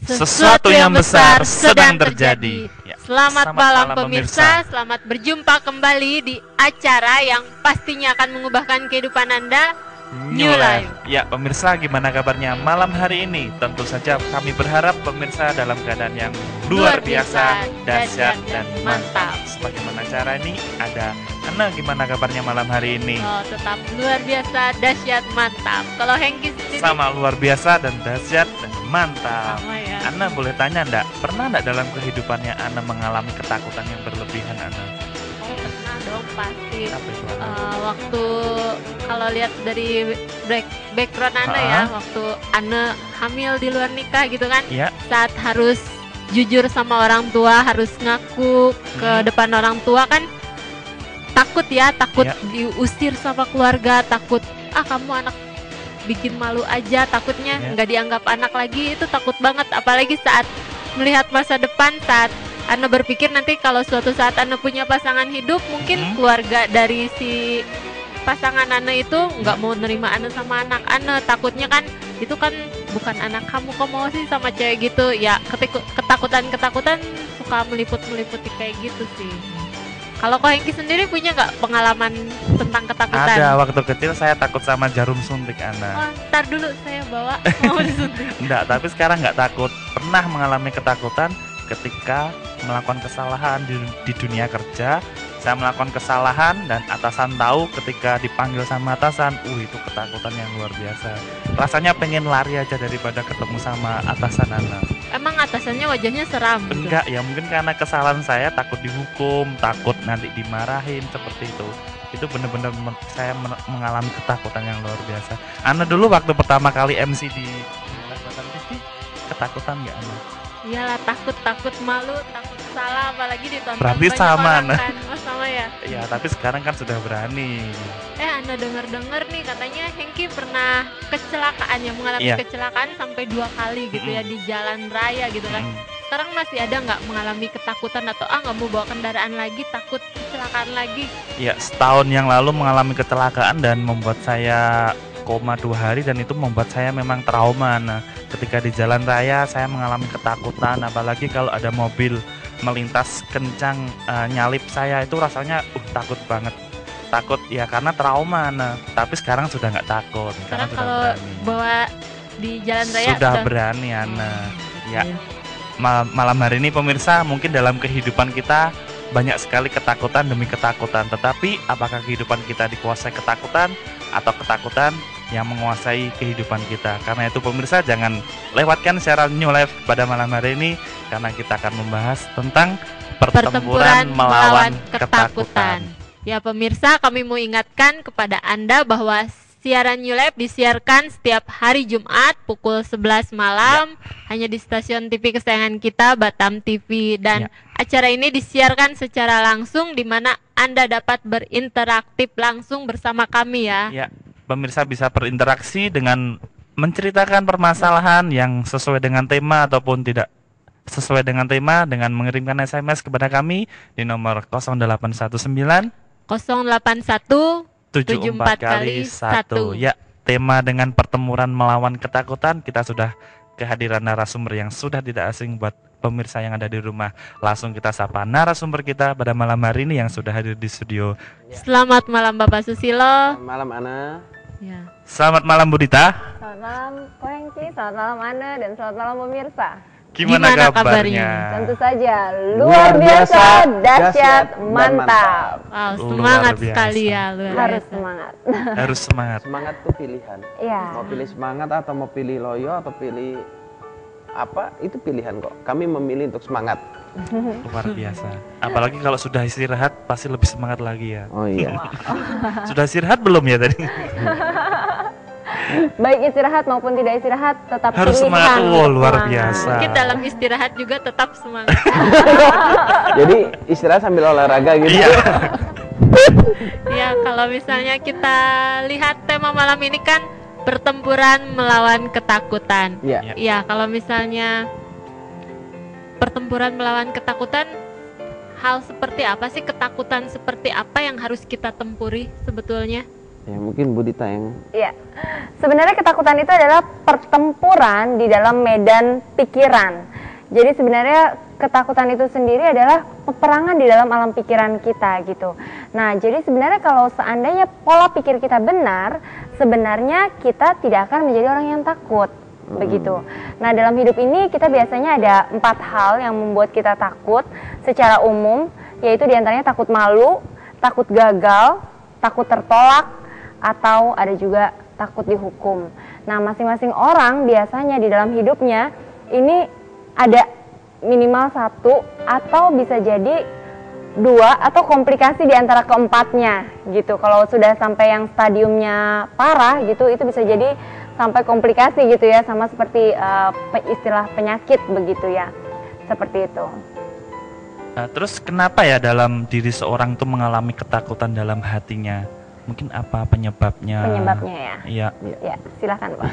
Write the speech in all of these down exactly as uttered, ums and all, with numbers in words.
Sesuatu yang besar sedang terjadi. Ya. Selamat, Selamat malam malam pemirsa. pemirsa. Selamat berjumpa kembali di acara yang pastinya akan mengubahkan kehidupan Anda, New Life. Ya pemirsa, gimana kabarnya malam hari ini? Tentu saja kami berharap pemirsa dalam keadaan yang luar, Luar biasa, biasa, dahsyat dan dan mantap. mantap. Sebagaimana cara ini ada Ana, gimana kabarnya malam hari ini? Oh, tetap luar biasa, dahsyat, mantap. Kalau Hengki sendiri Sama luar biasa dan dahsyat dan mantap. sama ya. Ana boleh tanya enggak, pernah enggak dalam kehidupannya Ana mengalami ketakutan yang berlebihan Ana? Oh, pernah dong pasti. Apa itu Ana? Eh, waktu kalau lihat dari back, background Anda ya, Ah. waktu Anda hamil di luar nikah gitu kan, Ya, saat harus jujur sama orang tua, harus ngaku ke Hmm. depan orang tua kan takut ya, takut Ya. diusir sama keluarga, takut ah kamu anak bikin malu aja, takutnya Ya. nggak dianggap anak lagi, itu takut banget. Apalagi saat melihat masa depan, saat Anda berpikir nanti kalau suatu saat Anda punya pasangan hidup, mungkin Mhm. keluarga dari si pasangan Anda itu nggak mau nerima Anda sama anak Anda, takutnya kan itu kan bukan anak kamu, kok mau sih sama cewek gitu ya. Ketiku- ketakutan-ketakutan suka meliput-meliputi kayak gitu sih. Kalau Ko Hengki sendiri punya nggak pengalaman tentang ketakutan? ada waktu kecil saya takut sama jarum suntik Ana. Oh, ntar dulu saya bawa mau disuntik. Enggak, tapi sekarang nggak takut. Pernah mengalami ketakutan ketika melakukan kesalahan di, di dunia kerja. Saya melakukan kesalahan dan atasan tahu, ketika dipanggil sama atasan, uh itu ketakutan yang luar biasa. Rasanya pengen lari aja daripada ketemu sama atasan Ana. Emang atasannya wajahnya seram gitu? Enggak, ya mungkin karena kesalahan saya, takut dihukum, takut nanti dimarahin seperti itu. Itu benar-benar men- saya men- mengalami ketakutan yang luar biasa. Ana dulu waktu pertama kali M C di Batam T V, ketakutan nggak Ana? Iyalah, takut, takut malu, takut salah, apalagi ditonton Berarti banyak sama, orang nah. kan. Oh, sama ya? Iya, tapi sekarang kan sudah berani. Eh, Anda dengar-dengar nih katanya Hengki pernah kecelakaan, ya, mengalami Iya. kecelakaan sampai dua kali gitu ya Mm-mm. di jalan raya gitu kan. Mm. Sekarang masih ada nggak mengalami ketakutan atau ah nggak mau bawa kendaraan lagi, takut kecelakaan lagi? Ya, setahun yang lalu mengalami kecelakaan dan membuat saya koma dua hari, dan itu membuat saya memang trauma. Nah, ketika di jalan raya saya mengalami ketakutan, apalagi kalau ada mobil melintas kencang eh, nyalip saya, itu rasanya uh takut banget. Takut ya karena trauma. Nah, tapi sekarang sudah nggak takut. Sekarang sudah kalau berani. bawa di jalan raya Sudah berani Ana. Ya, Iya. mal- malam hari ini pemirsa, mungkin dalam kehidupan kita banyak sekali ketakutan demi ketakutan. Tetapi apakah kehidupan kita dikuasai ketakutan atau ketakutan yang menguasai kehidupan kita? Karena itu pemirsa, jangan lewatkan siaran New Life pada malam hari ini, karena kita akan membahas tentang pertempuran, melawan ketakutan. Ya pemirsa, kami mau ingatkan kepada Anda bahwa siaran New Life disiarkan setiap hari Jumat pukul sebelas malam hanya di stasiun T V kesayangan kita, Batam T V, dan Ya. acara ini disiarkan secara langsung di mana Anda dapat berinteraktif langsung bersama kami ya. Ya, pemirsa bisa berinteraksi dengan menceritakan permasalahan yang sesuai dengan tema ataupun tidak sesuai dengan tema dengan mengirimkan S M S kepada kami di nomor nol delapan satu sembilan nol delapan satu tujuh empat kali satu. Ya, tema dengan pertempuran melawan ketakutan. Kita sudah kehadiran narasumber yang sudah tidak asing buat pemirsa yang ada di rumah. Langsung kita sapa narasumber kita pada malam hari ini yang sudah hadir di studio. Selamat malam Bapak Susilo. Selamat malam Ana. Ya. Selamat malam Budita. Selamat malam Ko Hengki, selamat malam Ana, dan selamat malam pemirsa. Gimana, Gimana kabarnya? kabarnya? Tentu saja luar Luar biasa, biasa, dahsyat, dahsyat, dan mantap. Wow, Luar semangat biasa. sekali ya, luar Harus biasa. semangat. Harus semangat. Semangat tuh pilihan. Iya. Mau pilih semangat atau mau pilih loyo atau pilih apa, itu pilihan kok. Kami memilih untuk semangat. Luar biasa. Apalagi kalau sudah istirahat pasti lebih semangat lagi ya. Oh iya. Sudah istirahat belum ya tadi? Baik istirahat maupun tidak istirahat, tetap Harus pilihan. semangat. Wow, luar Semangat. biasa. Mungkin dalam istirahat juga tetap semangat. Jadi istirahat sambil olahraga gitu. Iya. Ya, kalau misalnya kita lihat tema malam ini kan pertempuran melawan ketakutan. Iya. Ya, kalau misalnya pertempuran melawan ketakutan, hal seperti apa sih, ketakutan seperti apa yang harus kita tempuri sebetulnya? Ya mungkin Bu Dita yang Iya. Sebenarnya ketakutan itu adalah pertempuran di dalam medan pikiran. Jadi sebenarnya ketakutan itu sendiri adalah peperangan di dalam alam pikiran kita gitu. Nah, jadi sebenarnya kalau seandainya pola pikir kita benar, sebenarnya kita tidak akan menjadi orang yang takut. Begitu. Nah, dalam hidup ini kita biasanya ada empat hal yang membuat kita takut secara umum, yaitu diantaranya takut malu, takut gagal, takut tertolak, atau ada juga takut dihukum. Nah, masing-masing orang biasanya di dalam hidupnya ini ada minimal satu atau bisa jadi dua atau komplikasi di antara keempatnya gitu. Kalau sudah sampai yang stadiumnya parah gitu, itu bisa jadi sampai komplikasi gitu ya, sama seperti uh, istilah penyakit begitu ya, seperti itu. Nah, terus kenapa ya dalam diri seorang tuh mengalami ketakutan dalam hatinya? Mungkin apa penyebabnya? Penyebabnya ya? Iya. Ya, silakan Pak.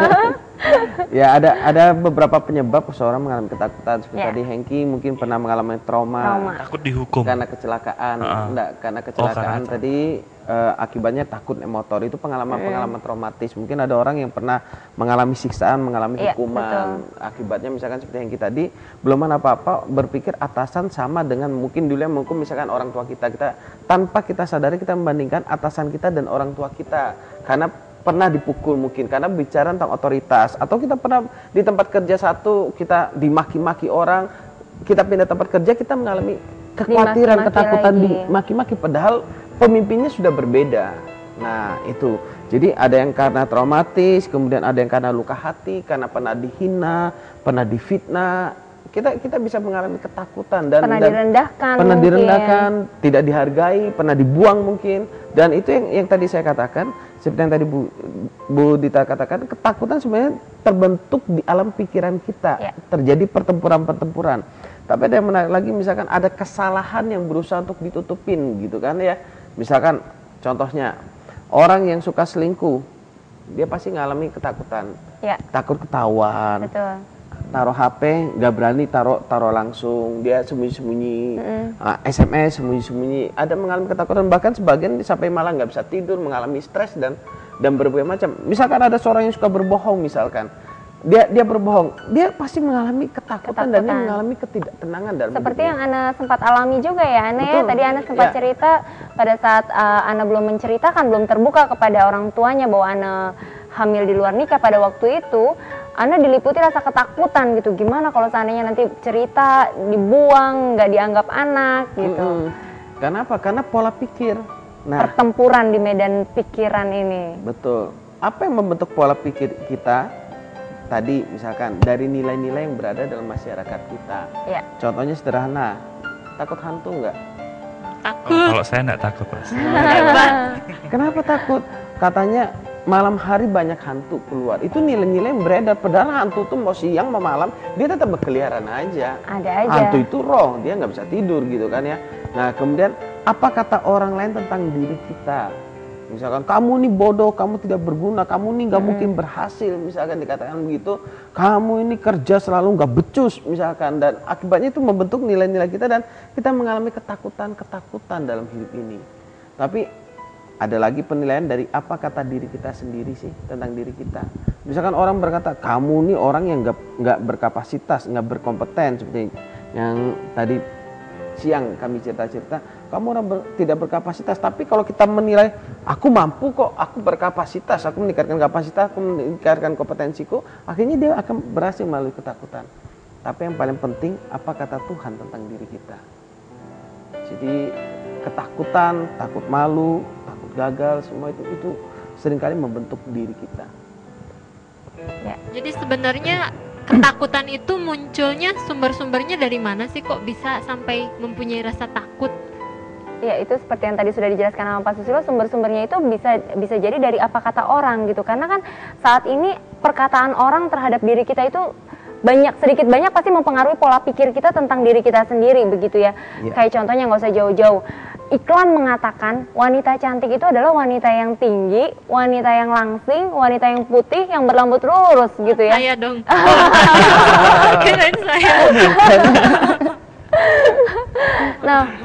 ya ada ada beberapa penyebab seseorang mengalami ketakutan. Seperti Ya. tadi Hengki mungkin pernah mengalami trauma, Trauma. Takut dihukum. karena kecelakaan. Uh-uh. Enggak, karena kecelakaan karena- tadi eh, akibatnya takut motor. Itu pengalaman-pengalaman traumatis. Mungkin ada orang yang pernah mengalami siksaan, mengalami Iya, hukuman. Akibatnya misalkan seperti Hengki tadi, belum ada apa-apa berpikir atasan sama dengan mungkin dulu yang menghukum misalkan orang tua kita. Kita tanpa kita sadari kita membandingkan atasan kita dan orang tua kita. Karena pernah dipukul mungkin karena bicara tentang otoritas, atau kita pernah di tempat kerja satu kita dimaki-maki orang, kita pindah tempat kerja kita mengalami kekhawatiran, Dimaki-maki ketakutan lagi. dimaki-maki padahal pemimpinnya sudah berbeda. Nah itu, jadi ada yang karena traumatis, kemudian ada yang karena luka hati, karena pernah dihina, pernah difitnah. Kita kita bisa mengalami ketakutan dan Pernah dan direndahkan pernah mungkin. direndahkan, tidak dihargai, pernah dibuang mungkin. Dan itu yang yang tadi saya katakan, seperti yang tadi Bu Bu Dita katakan, ketakutan sebenarnya terbentuk di alam pikiran kita. Ya. Terjadi pertempuran-pertempuran. Tapi ada yang menarik lagi, misalkan ada kesalahan yang berusaha untuk ditutupin gitu kan ya. Misalkan contohnya orang yang suka selingkuh, dia pasti ngalami ketakutan. Ya, Takut ketahuan. betul. Taruh H P nggak berani taruh taruh langsung, dia sembunyi-sembunyi, uh, S M S sembunyi-sembunyi, ada mengalami ketakutan, bahkan sebagian sampai malah nggak bisa tidur, mengalami stres dan dan berbagai macam. Misalkan ada seorang yang suka berbohong, misalkan dia dia berbohong, dia pasti mengalami ketakutan, dan dia Ketakutan. mengalami ketidaktenangan dalam Seperti hidupnya. yang Ana sempat alami juga ya, Ana ya. Betul. Tadi Ana sempat Ya. cerita pada saat uh, Ana belum menceritakan, belum terbuka kepada orang tuanya bahwa Ana hamil di luar nikah pada waktu itu, Ana diliputi rasa ketakutan gitu. Gimana kalau seandainya nanti cerita dibuang, nggak dianggap anak gitu. Mm-mm. Karena apa? Karena pola pikir. Nah, Pertempuran di medan pikiran ini. betul. Apa yang membentuk pola pikir kita? Tadi misalkan dari nilai-nilai yang berada dalam masyarakat kita. Ya. Contohnya sederhana, takut hantu nggak? Takut. Oh, kalau saya enggak takut, Mas. Kenapa takut? Katanya malam hari banyak hantu keluar. Itu nilai-nilai yang beredar. Padahal hantu tuh mau siang mau malam dia tetap berkeliaran aja. Ada aja. Hantu itu roh, dia nggak bisa tidur gitu kan ya. Nah kemudian apa kata orang lain tentang diri kita? Misalkan kamu nih bodoh, kamu tidak berguna, kamu nih nggak mungkin berhasil, misalkan dikatakan begitu. Kamu ini kerja selalu nggak becus, misalkan, dan akibatnya itu membentuk nilai-nilai kita dan kita mengalami ketakutan-ketakutan dalam hidup ini. Tapi ada lagi penilaian dari apa kata diri kita sendiri sih tentang diri kita. Misalkan orang berkata kamu nih orang yang nggak nggak berkapasitas, nggak berkompeten, seperti yang tadi siang kami cerita-cerita, kamu orang ber, tidak berkapasitas. Tapi kalau kita menilai, aku mampu kok, aku berkapasitas, aku meningkatkan kapasitas, aku meningkatkan kompetensiku, akhirnya dia akan berhasil melalui ketakutan. Tapi yang paling penting, apa kata Tuhan tentang diri kita. Jadi ketakutan, takut malu, takut gagal, semua itu itu seringkali membentuk diri kita. Ya. Jadi sebenarnya ketakutan itu munculnya sumber-sumbernya dari mana sih, kok bisa sampai mempunyai rasa takut? Ya, itu seperti yang tadi sudah dijelaskan sama Pak Susilo, sumber-sumbernya itu bisa bisa jadi dari apa kata orang gitu. Karena kan saat ini perkataan orang terhadap diri kita itu banyak, sedikit banyak pasti mempengaruhi pola pikir kita tentang diri kita sendiri begitu ya. Ya. Kayak contohnya nggak usah jauh-jauh. Iklan mengatakan wanita cantik itu adalah wanita yang tinggi, wanita yang langsing, wanita yang putih, yang berrambut lurus gitu ya. Saya dong. Kirain saya. Nah,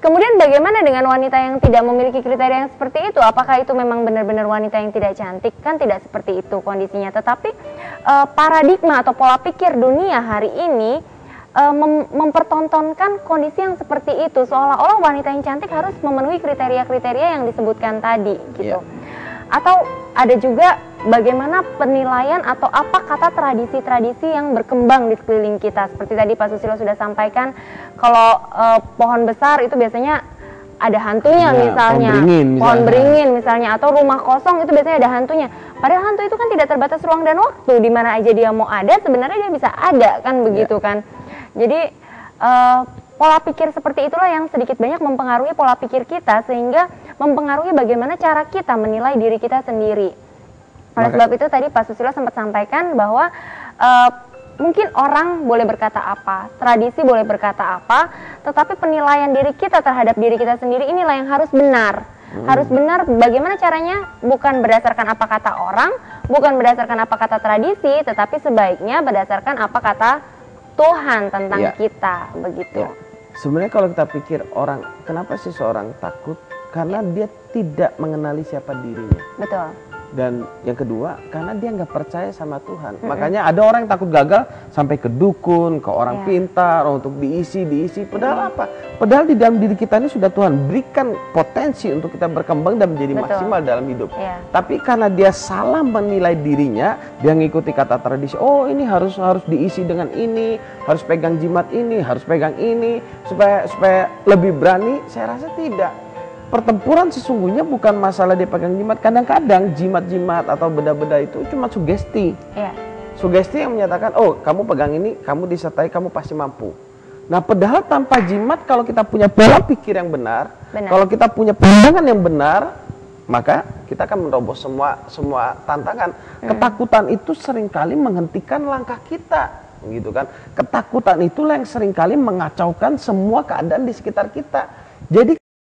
kemudian bagaimana dengan wanita yang tidak memiliki kriteria yang seperti itu? Apakah itu memang benar-benar wanita yang tidak cantik? Kan tidak seperti itu kondisinya. Tetapi uh, paradigma atau pola pikir dunia hari ini uh, mem mempertontonkan kondisi yang seperti itu. Seolah-olah wanita yang cantik harus memenuhi kriteria-kriteria yang disebutkan tadi gitu. Yeah. Atau ada juga bagaimana penilaian atau apa kata tradisi-tradisi yang berkembang di sekeliling kita. Seperti tadi Pak Susilo sudah sampaikan, kalau uh, pohon besar itu biasanya ada hantunya, ya, misalnya. Pohon beringin misalnya. Pohon beringin misalnya, atau rumah kosong itu biasanya ada hantunya. Padahal hantu itu kan tidak terbatas ruang dan waktu, di mana aja dia mau ada sebenarnya dia bisa ada, kan begitu, ya. Kan. Jadi uh, pola pikir seperti itulah yang sedikit banyak mempengaruhi pola pikir kita, sehingga mempengaruhi bagaimana cara kita menilai diri kita sendiri. Oleh sebab itu tadi Pak Susilo sempat sampaikan bahwa uh, mungkin orang boleh berkata apa, tradisi boleh berkata apa, tetapi penilaian diri kita terhadap diri kita sendiri inilah yang harus benar. Hmm. Harus benar bagaimana caranya, bukan berdasarkan apa kata orang, bukan berdasarkan apa kata tradisi, tetapi sebaiknya berdasarkan apa kata Tuhan tentang ya. Kita, begitu. Ya. Sebenarnya kalau kita pikir orang, kenapa sih seorang takut? Karena dia tidak mengenali siapa dirinya. Betul. Dan yang kedua, karena dia nggak percaya sama Tuhan. Mm-hmm. Makanya ada orang yang takut gagal sampai ke dukun, ke orang yeah. pintar untuk diisi, diisi. Padahal mm-hmm. apa? Padahal di dalam diri kita ini sudah Tuhan berikan potensi untuk kita berkembang dan menjadi Betul. Maksimal dalam hidup. Yeah. Tapi karena dia salah menilai dirinya, dia ngikuti kata tradisi. Oh, ini harus harus diisi dengan ini, harus pegang jimat ini, harus pegang ini supaya supaya lebih berani. Saya rasa tidak. Pertempuran sesungguhnya bukan masalah dia pegang jimat. Kadang-kadang jimat-jimat atau benda-benda itu cuma sugesti. Ya. Sugesti yang menyatakan, oh kamu pegang ini, kamu disertai, kamu pasti mampu. Nah padahal tanpa jimat, kalau kita punya pola pikir yang benar, benar. Kalau kita punya pandangan yang benar, maka kita akan menerobos semua semua tantangan. Hmm. Ketakutan itu seringkali menghentikan langkah kita, gitu kan? Ketakutan itulah yang seringkali mengacaukan semua keadaan di sekitar kita. Jadi